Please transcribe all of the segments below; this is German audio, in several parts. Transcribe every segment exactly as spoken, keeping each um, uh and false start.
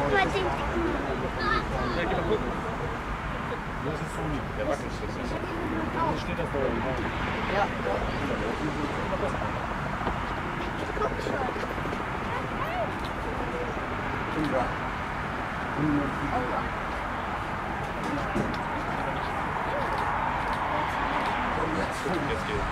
mal den. Ja, geh mal gucken. Wo ist Sony? Der wackelt jetzt nicht. Wo steht das da oben? Ja. Guck schon. Ja. Jetzt geht.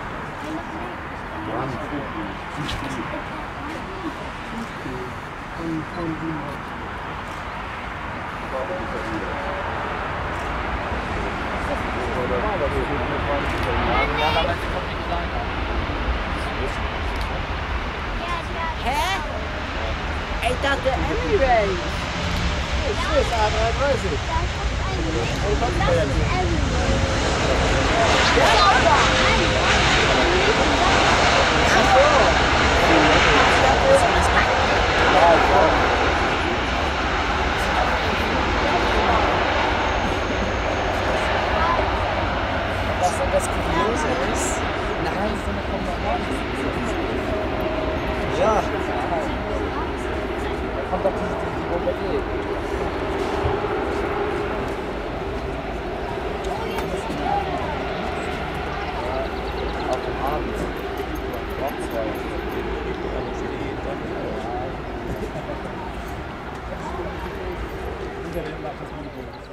Hä? Ich dachte Emirates. Das ist A dreiunddreißig. Das ist Emirates. Ja, aber. Was das Kuriose ist, eine halbe Stunde kommt noch an. Ja. Da kommt doch die, die, die Bombardier. Auf dem Abend. Trotz zwei. Hinter dem macht das Monopol.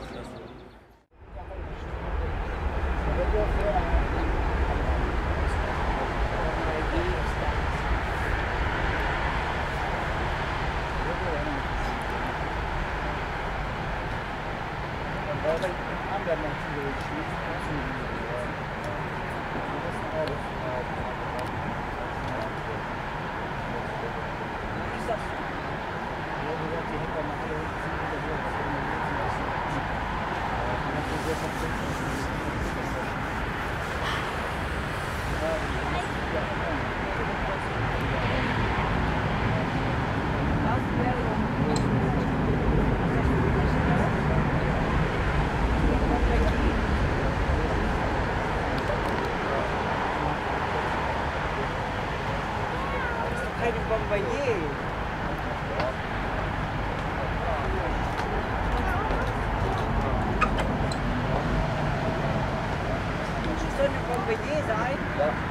Keine Bombardier. Soll eine Bombardier sein? Ja.